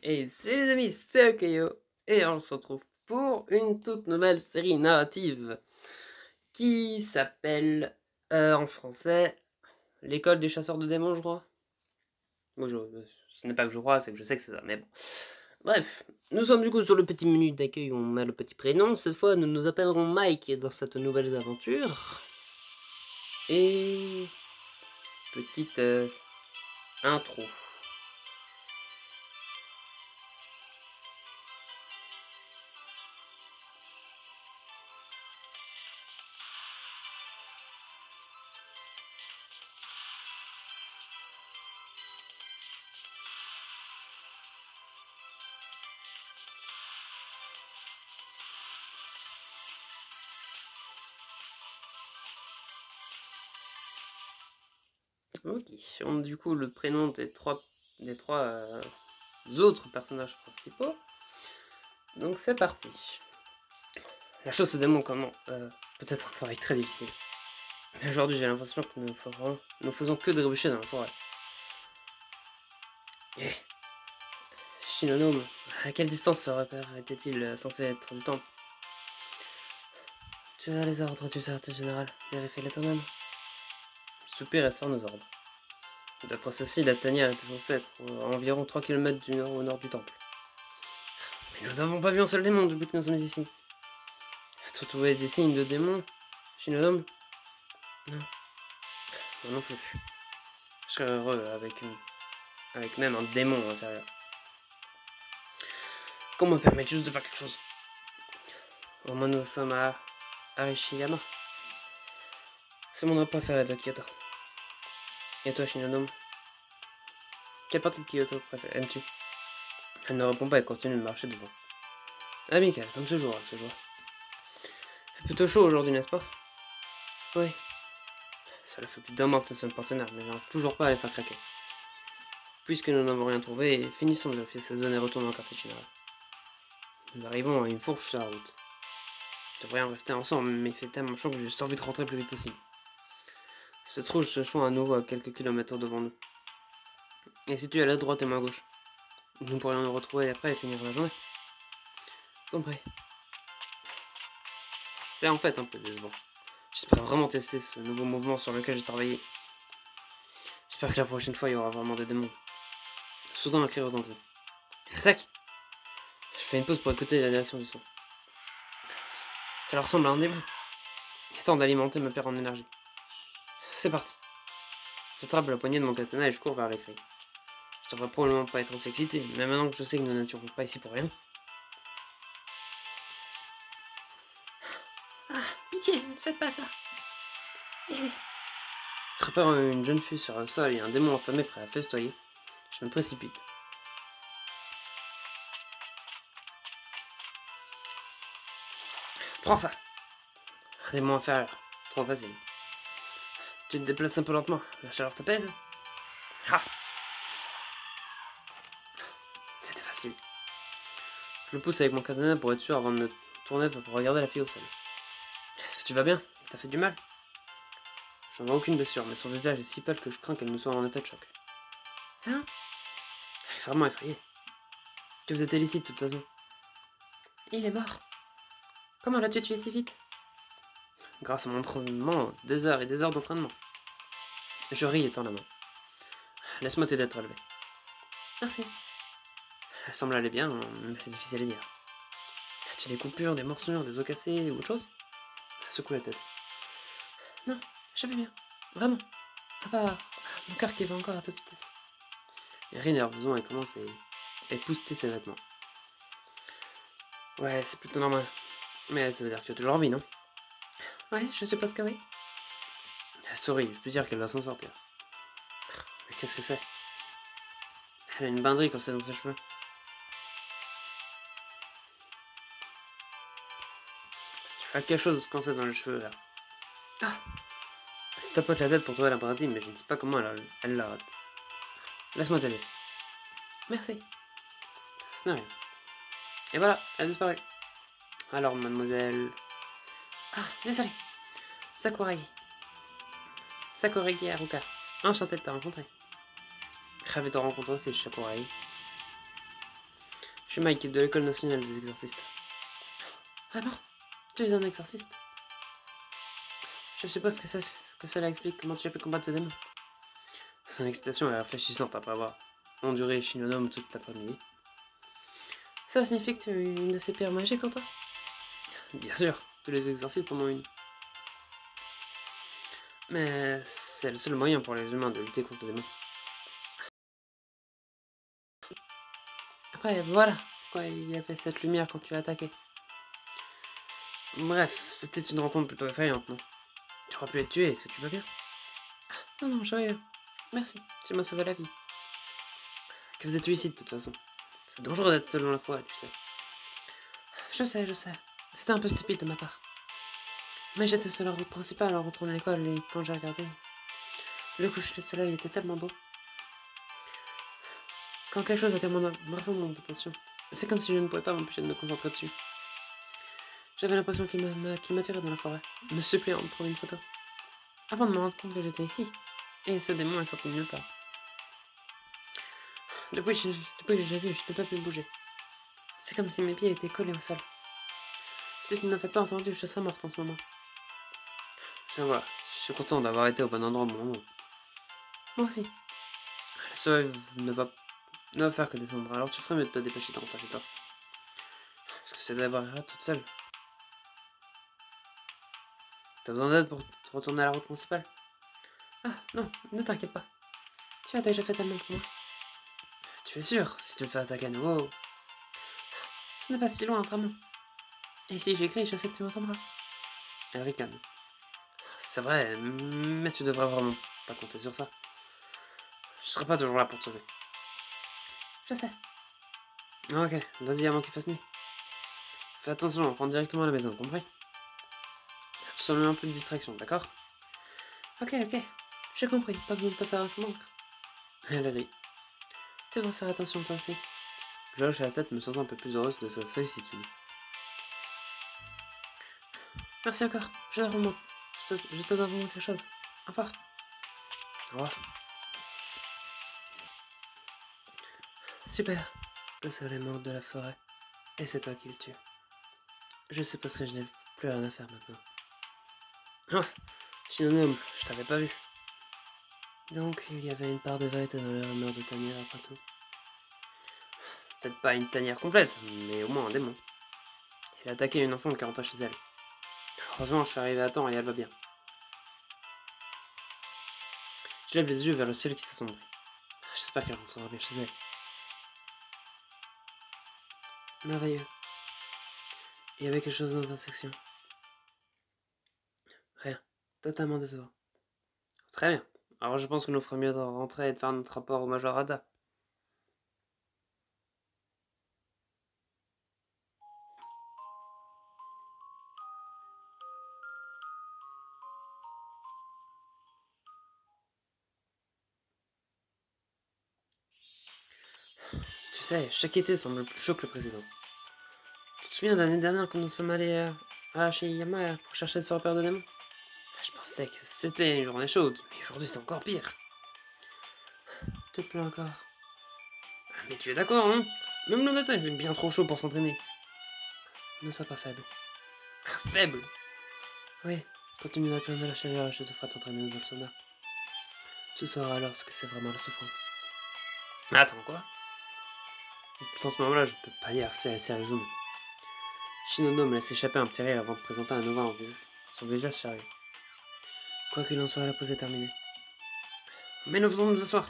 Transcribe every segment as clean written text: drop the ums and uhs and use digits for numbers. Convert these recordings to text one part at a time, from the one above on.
Et salut les amis, c'est Akayo, et on se retrouve pour une toute nouvelle série narrative qui s'appelle en français L'école des chasseurs de démons, je crois. Moi, ce n'est pas que je crois, c'est que je sais que c'est ça, mais bon. Bref, nous sommes du coup sur le petit menu d'accueil où on met le petit prénom. Cette fois, nous nous appellerons Mike dans cette nouvelle aventure. Et petite intro. Ok, du coup le prénom des trois autres personnages principaux. Donc c'est parti. La chose se démontre comment peut-être un travail très difficile. Mais aujourd'hui j'ai l'impression que nous faisons que trébucher dans la forêt. Eh, Shinonome, à quelle distance ce repère était-il censé être du temple? Tu as les ordres du secrétaire général, vérifie-les toi-même. Soupir et sort nos ordres. D'après ceci, la tanière était censée être à environ 3 km au nord du temple. Mais nous n'avons pas vu un seul démon depuis que nous sommes ici. As-tu trouvé des signes de démons, Shinonome? Non. Moi non plus. Je serais heureux avec même un démon inférieur. Qu'on me permette juste de faire quelque chose. Au moins nous sommes à Arishiyama. C'est mon endroit préféré de Kyoto. Et toi, Shinonome? Quelle partie de Kyoto aimes-tu? Elle ne répond pas et continue de marcher devant. Amical, comme ce jour, ce jour. Il fait plutôt chaud aujourd'hui, n'est-ce pas? Oui. Cela fait plus d'un mois que nous sommes partenaires, mais j'arrive toujours pas à les faire craquer. Puisque nous n'avons rien trouvé, finissons de faire cette zone et retournons au quartier général. Nous arrivons à une fourche sur la route. Nous devrions rester ensemble, mais il fait tellement chaud que j'ai juste envie de rentrer le plus vite possible. Cette route se choisit à nouveau à quelques kilomètres devant nous. Et située à la droite et à ma gauche. Nous pourrions nous retrouver après et finir la journée. Compris. C'est en fait un peu décevant. J'espère vraiment tester ce nouveau mouvement sur lequel j'ai travaillé. J'espère que la prochaine fois il y aura vraiment des démons. Soudain un cri retentit. Attaque! Je fais une pause pour écouter la direction du son. Ça leur ressemble à un démon. Il est temps d'alimenter ma paire en énergie. C'est parti. J'attrape la poignée de mon katana et je cours vers les cris. Je devrais probablement pas être aussi excité, mais maintenant que je sais que nous n'étions pas ici pour rien. Ah, pitié, ne faites pas ça. Aidez. Repérant une jeune fille sur le sol et un démon affamé prêt à festoyer, je me précipite. Prends ça! Un démon inférieur. Trop facile. Tu te déplaces un peu lentement. La chaleur te pèse? Ah! C'était facile. Je le pousse avec mon katana pour être sûr avant de me tourner pour regarder la fille au sol. Est-ce que tu vas bien? T'as fait du mal? Je n'en vois aucune blessure, mais son visage est si pâle que je crains qu'elle ne soit en état de choc. Hein? Elle est vraiment effrayée. Que vous êtes ici de toute façon? Il est mort. Comment l'as-tu tué si vite? Grâce à mon entraînement, des heures et des heures d'entraînement. Je ris et tends la main. Laisse-moi t'aider à te relever. Merci. Elle semble aller bien, mais c'est difficile à dire. As-tu des coupures, des morsures, des os cassés ou autre chose? Elle secoue la tête. Non, je vais bien. Vraiment. À part mon cœur qui va encore à toute vitesse. Elle rit nerveusement et commence à épousseter ses vêtements. Ouais, c'est plutôt normal. Mais ça veut dire que tu as toujours envie, non? Ouais, je suppose que oui. Elle sourit, je peux dire qu'elle va s'en sortir. Mais qu'est-ce que c'est? Elle a une banderie coincée dans ses cheveux. Tu as quelque chose coincé dans les cheveux, là. Ah! Elle se tapote la tête pour trouver la banderie, mais je ne sais pas comment elle la rate. Laisse-moi t'aider. Merci. Ce n'est rien. Et voilà, elle a disparu. Alors, mademoiselle... Ah, désolé. Sakuragi. Sakuragi Haruka. Enchanté de te rencontrer. Ravi de te rencontrer aussi, Sakuragi. suis Mike de l'école nationale des exorcistes. Vraiment? Tu es un exorciste? Je suppose que cela explique comment tu as pu combattre ce démon. Son excitation est rafraîchissante après avoir enduré Shinonome toute l'après-midi. Ça signifie que tu as une de ces pierres magiques en toi? Bien sûr, tous les exorcistes en ont une. Mais c'est le seul moyen pour les humains de lutter contre les démons. Après, voilà pourquoi il y avait cette lumière quand tu as attaqué. Bref, c'était une rencontre plutôt effrayante, non? Tu aurais pu être tué, est-ce que tu vas bien? Non, non, je vais bien. Merci, tu m'as sauvé la vie. Que faisais-tu ici de toute façon? C'est dangereux d'être seul dans la forêt, tu sais. Je sais. C'était un peu stupide de ma part. Mais j'étais sur la route principale en rentrant de l'école et quand j'ai regardé, le coucher de soleil était tellement beau. Quand quelque chose attire vraiment mon attention, c'est comme si je ne pouvais pas m'empêcher de me concentrer dessus. J'avais l'impression qu'il m'attirait dans la forêt, me suppliant de prendre une photo. Avant de me rendre compte que j'étais ici, et ce démon est sorti de nulle part. Depuis que je l'ai vu, je ne peux plus bouger. C'est comme si mes pieds étaient collés au sol. Si tu ne m'avais pas entendu, je serais morte en ce moment. Je vois, je suis content d'avoir été au bon endroit au bon moment. Moi aussi. Le soleil ne va faire que descendre, alors tu ferais mieux de te dépêcher de rentrer chez toi. Parce que c'est d'avoir toute seule. T'as besoin d'aide pour te retourner à la route principale? Ah, non, ne t'inquiète pas. Tu as déjà fait tellement pour moi. Tu es sûr, si tu te fais attaquer à nouveau... Ce n'est pas si loin, vraiment. Et si j'écris, je sais que tu m'entendras. Elle ricane. C'est vrai, mais tu devrais vraiment pas compter sur ça. Je serai pas toujours là pour te sauver. Je sais. Ok, vas-y avant qu'il fasse nuit. Fais attention, on rentre directement à la maison, compris? Absolument plus de distraction, d'accord? Ok, j'ai compris, pas besoin de te faire un smoke. Elle rit. Tu devrais faire attention toi aussi. Je hoche la tête, me sentant un peu plus heureuse de sa sollicitude. Merci encore, je dois vraiment. Je te dois vraiment quelque chose. Au revoir. Au revoir. Super. Le soleil mort de la forêt. Et c'est toi qui le tues. Je suppose que je n'ai plus rien à faire maintenant. Oh, Shinonome, je t'avais pas vu. Donc, il y avait une part de vérité dans les rumeurs de tanière après tout. Peut-être pas une tanière complète, mais au moins un démon. Il a attaqué une enfant qui rentrait chez elle. Heureusement, je suis arrivé à temps et elle va bien. Je lève les yeux vers le ciel qui s'assombrit. J'espère qu'elle rentrera bien chez elle. Merveilleux. Il y avait quelque chose dans ta section. Rien. Totalement décevant. Très bien. Alors je pense que nous ferions mieux de rentrer et de faire notre rapport au Major Ada. Tu sais, chaque été semble plus chaud que le président. Tu te souviens de l'année dernière quand nous sommes allés à Shiyama pour chercher ce repère de démons? Je pensais que c'était une journée chaude, mais aujourd'hui c'est encore pire. Tu te plains encore. Mais tu es d'accord, hein? Même le matin il fait bien trop chaud pour s'entraîner. Ne sois pas faible. Faible? Oui, continue à plaindre de la chaleur et je te ferai t'entraîner dans le sauna. Tu sauras alors ce que c'est vraiment la souffrance. Attends, quoi? Dans ce moment-là, je ne peux pas dire si elle est sérieuse ou non. Shinono me laisse échapper un petit rire avant de présenter à nouveau son visage sérieux. Quoi qu'il en soit, la pause est terminée. Mais nous venons nous asseoir.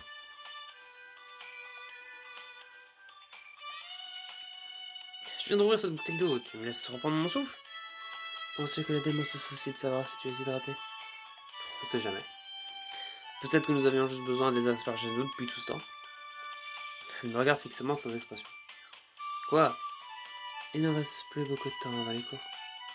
Je viens d'ouvrir cette bouteille d'eau, tu me laisses reprendre mon souffle? Penses-tu que le démon se soucie de savoir si tu es hydraté? On sait jamais. Peut-être que nous avions juste besoin de les asperger d'eau depuis tout ce temps. Elle me regarde fixement sans expression. Quoi? Il ne reste plus beaucoup de temps avant les cours.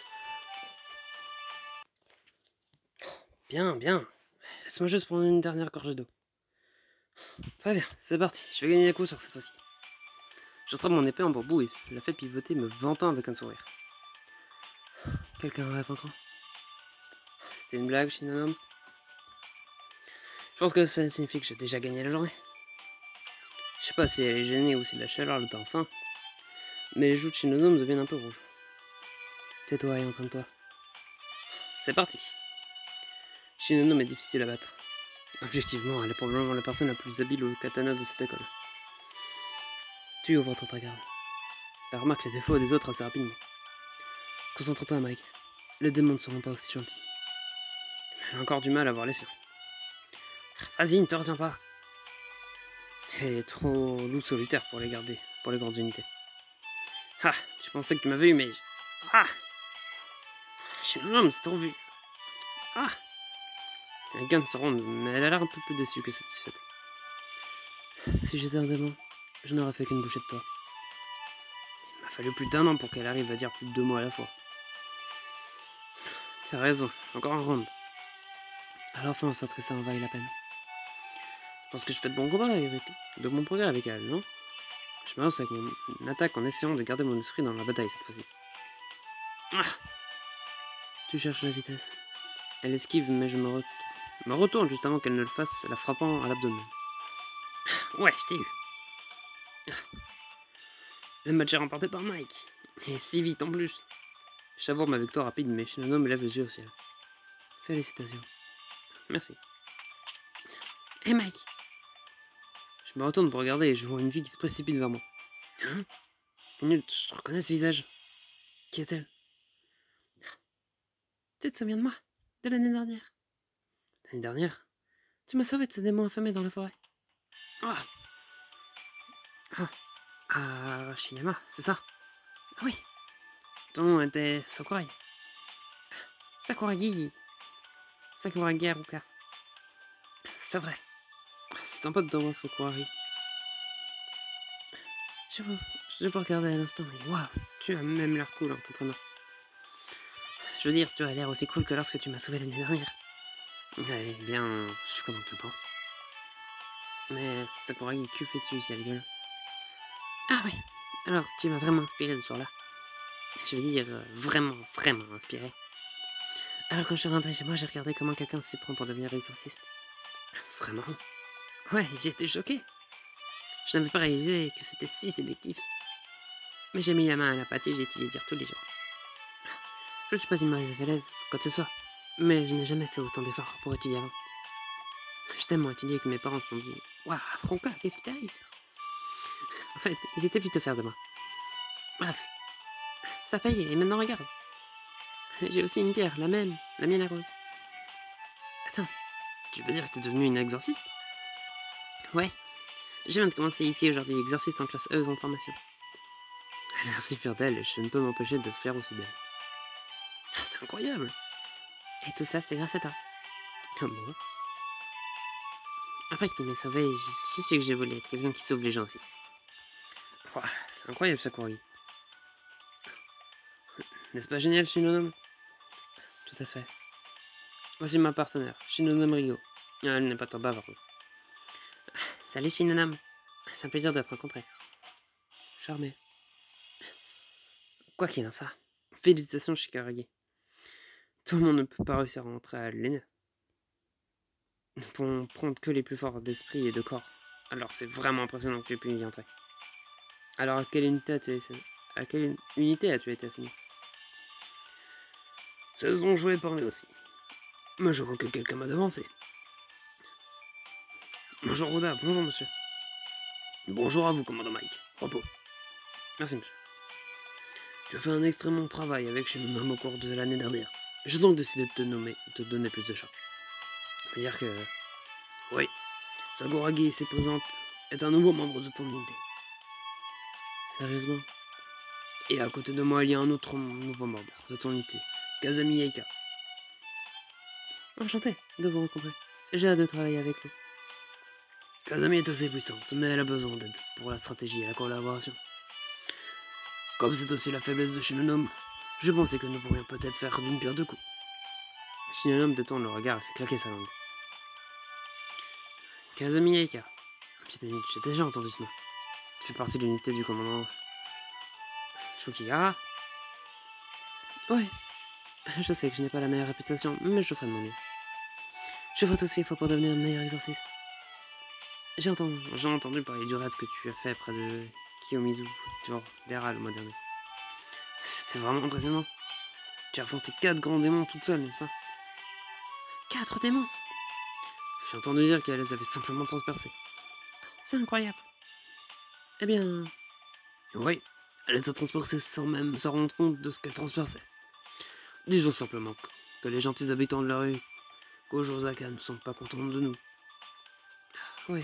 Bien, bien. Laisse-moi juste prendre une dernière gorgée d'eau. Très bien, c'est parti. Je vais gagner les coups sur cette fois-ci. J'attrape mon épée en bambou et la fais pivoter, me vantant avec un sourire. Quelqu'un rêve encore? C'était une blague, Shinonome? Je pense que ça signifie que j'ai déjà gagné la journée. Je sais pas si elle est gênée ou si la chaleur le tend faim, mais les joues de Shinonome deviennent un peu rouges. Tais-toi et entraîne-toi. C'est parti. Shinonome est difficile à battre. Objectivement, elle est probablement la personne la plus habile au katana de cette école. Tu ouvres ton garde. Elle remarque les défauts des autres assez rapidement. Concentre-toi, Mike. Les démons ne seront pas aussi gentils. Elle a encore du mal à voir les siens. Vas-y, ne te retiens pas. Elle est trop loup solitaire pour les garder, pour les grandes unités. Ah, tu pensais que tu m'avais eu, mais... Ah Shinonome, c'est trop vu. Ah Elle gagne se rendre, mais elle a l'air un peu plus déçue que satisfaite. Si j'étais un démon, je n'aurais fait qu'une bouchée de toi. Il m'a fallu plus d'1 an pour qu'elle arrive à dire plus de 2 mots à la fois. T'as raison, encore un round. Alors enfin, on sait que ça en vaille la peine. Je pense que je fais de bons progrès avec elle, non? Je me lance avec mon attaque en essayant de garder mon esprit dans la bataille cette fois-ci. Ah Tu cherches la vitesse. Elle esquive, mais je me retourne juste avant qu'elle ne le fasse, la frappant à l'abdomen. Ouais, je t'ai eu. Le match est remporté par Mike. Et si vite en plus. Je savoure ma victoire rapide, mais Shinonome lève les yeux au ciel. Félicitations. Merci. Hé Mike Je me retourne pour regarder et je vois une fille qui se précipite vers moi. Hein Minute, je reconnais ce visage. Qui est-elle? Tu te souviens de moi? De l'année dernière? L'année dernière? Tu m'as sauvé de ce démon affamé dans la forêt. Ah Shiyama, c'est ça? Oui. Ton nom était Sakurai. Sakuragi. Sakuragi Haruka. C'est vrai. C'est sympa de t'avoir Sakuragi. Je vous regardais à l'instant et waouh, tu as même l'air cool en t'entraînant. Je veux dire, tu as l'air aussi cool que lorsque tu m'as sauvé l'année dernière. Eh bien, je suis content que tu le penses. Mais Sakuragi, que fais-tu ici à l'école? Ah oui, alors tu m'as vraiment inspiré ce jour-là. Je veux dire, vraiment inspiré. Alors quand je suis rentré chez moi, j'ai regardé comment quelqu'un s'y prend pour devenir exorciste. Vraiment? Ouais, j'ai été choqué. Je n'avais pas réalisé que c'était si sélectif. Mais j'ai mis la main à la pâte et j'ai étudié dire tous les jours. Je ne suis pas une mauvaise élève, quoi que ce soit. Mais je n'ai jamais fait autant d'efforts pour étudier avant. J'ai tellement étudié que mes parents se sont dit Waouh, Ronka, qu'est-ce qui t'arrive? En fait, ils étaient plutôt fiers de moi. Bref, ça paye et maintenant regarde. J'ai aussi une pierre, la même, la mienne à rose. Attends, tu veux dire que t'es devenue une exorciste? Ouais, je viens de commencer ici aujourd'hui, exorciste en classe E en formation. Elle a l'air si fière d'elle et je ne peux m'empêcher d'être fier aussi d'elle. C'est incroyable! Et tout ça, c'est grâce à toi. Ah bon? Après que tu m'aies sauvé, je sais que j'ai voulu être quelqu'un qui sauve les gens aussi. Ouah, c'est incroyable ça, Courrier. N'est-ce pas génial, Shinonome? Tout à fait. Voici ma partenaire, Shinonome Ryo. Elle n'est pas trop bavarde. Salut Shinonome. C'est un plaisir d'être rencontré. Charmé. Quoi qu'il en soit, félicitations Shikaragi. Tout le monde ne peut pas réussir à rentrer à l'ENA. Nous ne pouvons prendre que les plus forts d'esprit et de corps. Alors c'est vraiment impressionnant que tu aies pu y entrer. Alors à quelle unité as-tu été assigné? C'est ce dont je voulais parler aussi. Mais je vois que quelqu'un m'a devancé. Bonjour Roda, bonjour monsieur. Bonjour à vous, commandant Mike. Repos. Merci monsieur. Tu as fait un extrêmement travail avec Shinonome au cours de l'année dernière. J'ai donc décidé de te donner plus de charge. Je veux dire que... Oui, Sakuragi ici présente est un nouveau membre de ton unité. Sérieusement? Et à côté de moi, il y a un autre nouveau membre de ton unité, Kazami Eika. Enchanté de vous rencontrer. J'ai hâte de travailler avec vous. Kazami est assez puissante, mais elle a besoin d'aide pour la stratégie et la collaboration. Comme c'est aussi la faiblesse de Shinonome, je pensais que nous pourrions peut-être faire d'une pierre deux coups. Shinonome détourne le regard et fait claquer sa langue. Kazami Eika. Petite minute, j'ai déjà entendu ce nom. Tu fais partie de l'unité du commandant Shukihara? Ouais. Je sais que je n'ai pas la meilleure réputation, mais je ferai de mon mieux. Je ferai tout ce qu'il faut pour devenir une meilleure exorciste. J'ai entendu parler du raid que tu as fait près de Kiyomizu, genre d'Era le mois dernier. C'était vraiment impressionnant. Tu as affronté 4 grands démons toute seule, n'est-ce pas? 4 démons? J'ai entendu dire qu'elle les avait simplement transpercés. C'est incroyable. Eh bien... Oui, elle les a transpercés sans même se rendre compte de ce qu'elle transperçait. Disons simplement que les gentils habitants de la rue Gojo-Osaka ne sont pas contents de nous. Oui,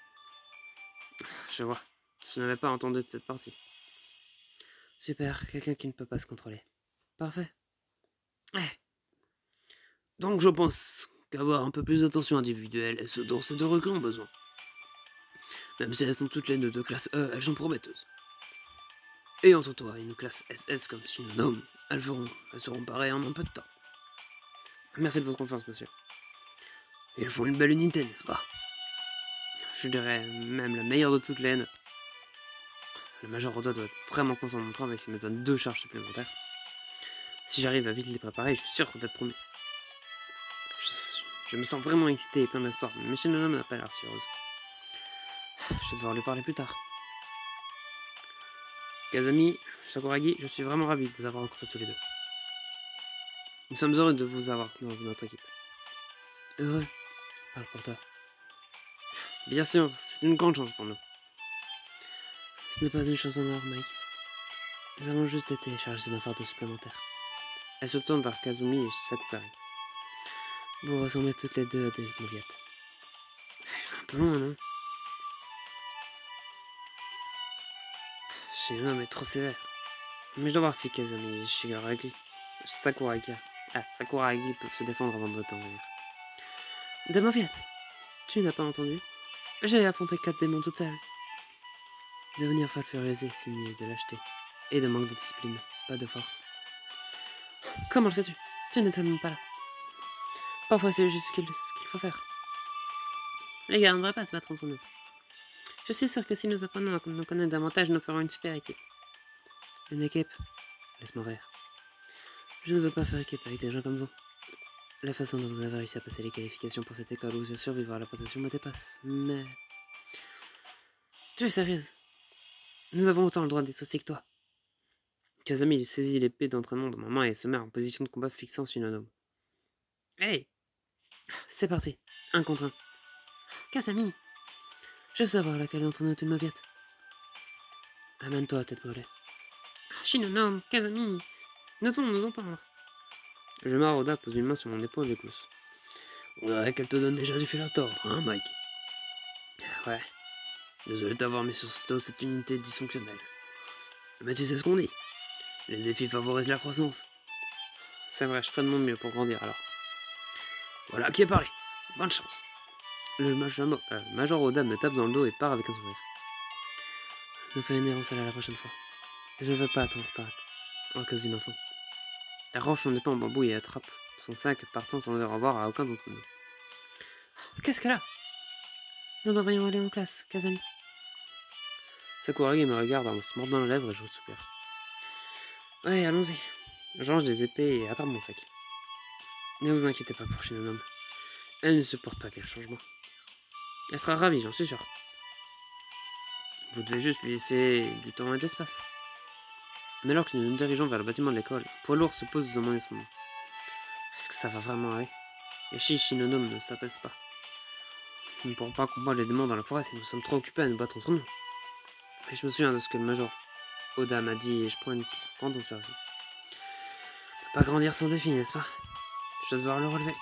je vois. Je n'avais pas entendu de cette partie. Super, quelqu'un qui ne peut pas se contrôler. Parfait. Ouais. Donc je pense qu'avoir un peu plus d'attention individuelle est ce dont ces deux recrues ont besoin. Même si elles sont toutes les deux de classe E, elles sont prometteuses. Et entre toi et une classe SS comme Shinonome, elles seront pareilles en un peu de temps. Merci de votre confiance, monsieur. Ils font une belle unité, n'est-ce pas? Je dirais même la meilleure de toutes les haines. Le Major Oda doit être vraiment content de mon travail s'il me donne 2 charges supplémentaires. Si j'arrive à vite les préparer, je suis sûr d'être promu. Je me sens vraiment excité et plein d'espoir, mais Shinonome n'a pas l'air si heureuse. Je vais devoir lui parler plus tard. Kazami, Sakuragi, je suis vraiment ravi de vous avoir rencontrés tous les deux. Nous sommes heureux de vous avoir dans notre équipe. Heureux? Parle pour toi. Bien sûr, c'est une grande chance pour nous. Ce n'est pas une chance en or, Mike. Nous avons juste été chargés d'un fardeau supplémentaire. Elle se tourne vers Kazumi et Sakukari. Vous ressemblez toutes les deux à des mauviettes. Elle va un peu loin, non? Shinonome est trop sévère. Mais je dois voir si Kazami et Sakuragi peuvent se défendre avant de t'envahir. Des mauviettes? Tu n'as pas entendu? J'ai affronté 4 démons toute seule. Devenir folle furieuse est signé de lâcheté et de manque de discipline, pas de force. Comment le sais-tu? Tu n'étais même pas là. Parfois c'est juste ce qu'il faut faire. Les gars, on ne devrait pas se battre entre nous. Je suis sûr que si nous apprenons à nous connaître davantage, nous ferons une super équipe. Une équipe? Laisse-moi rire. Je ne veux pas faire équipe avec des gens comme vous. La façon dont vous avez réussi à passer les qualifications pour cette école ou à survivre à la protection me dépasse, mais... Tu es sérieuse? Nous avons autant le droit d'être ici que toi. Kazami saisit l'épée d'entraînement de ma main et se met en position de combat fixant Shinonome. Hey! C'est parti. 1 contre 1. Kazami! Je veux savoir laquelle d'entre nous est une mauviette. Amène-toi, tête brûlée. Shinonome, Kazami! Nous devons nous entendre. Je Oda pose une main sur mon épaule et glousse. On dirait qu'elle te donne déjà du fil à tordre, hein, Mike? Ouais. Désolé d'avoir mis sur ce dos cette unité dysfonctionnelle. Mais tu sais ce qu'on dit. Les défis favorisent la croissance. C'est vrai, je ferai de mon mieux pour grandir alors. Voilà qui est parlé. Bonne chance. Le Major Oda me tape dans le dos et part avec un sourire. Nous faisons une errance à la prochaine fois. Je ne veux pas être en retard à cause d'une enfant. Elle range son épée en bambou et attrape son sac, partant sans dire au revoir à aucun d'entre nous. Qu'est-ce qu'elle a? Nous devrions aller en classe, Kazami. Sakuragi me regarde en se mordant la lèvre et je soupire. Ouais, allons-y. Je range des épées et attrape mon sac. Ne vous inquiétez pas pour Shinonome. Elle ne supporte pas bien le changement. Elle sera ravie, j'en suis sûr. Vous devez juste lui laisser du temps et de l'espace. Mais alors que nous nous dirigeons vers le bâtiment de l'école, un poids lourd se pose devant mon esprit. Est-ce que ça va vraiment aller? Et Shinonome ne s'apaise pas. Nous ne pourrons pas combattre les démons dans la forêt si nous sommes trop occupés à nous battre entre nous. Mais je me souviens de ce que le Major Oda m'a dit et je prends une grande inspiration. On peut pas grandir sans défi, n'est-ce pas? Je dois devoir le relever.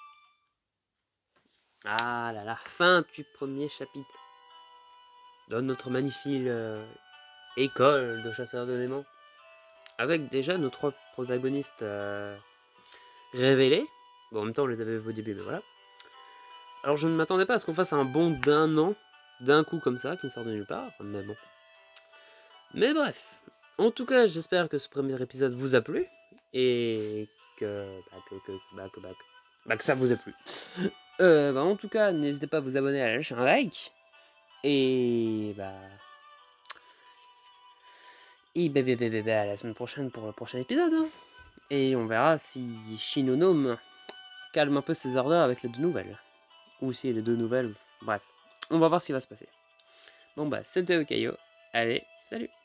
Ah là là, fin du premier chapitre dans notre magnifique école de chasseurs de démons. Avec déjà nos 3 protagonistes révélés. Bon, en même temps, on les avait vus au début, mais voilà. Alors, je ne m'attendais pas à ce qu'on fasse un bond d'1 an, d'un coup comme ça, qui ne sort de nulle part, mais bon. Mais bref. En tout cas, j'espère que ce premier épisode vous a plu, et que ça vous a plu. En tout cas, n'hésitez pas à vous abonner, à lâcher un like, et à la semaine prochaine pour le prochain épisode. Hein. Et on verra si Shinonome calme un peu ses ardeurs avec les 2 nouvelles. Ou si les 2 nouvelles... Bref, on va voir ce qui va se passer. Bon c'était Okayo. Allez, Salut.